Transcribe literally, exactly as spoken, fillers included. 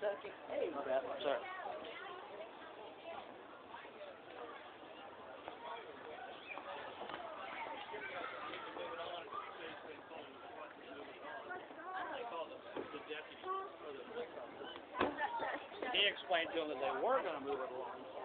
Hey, my bad. Sorry. He explained to him that they were going to move it along.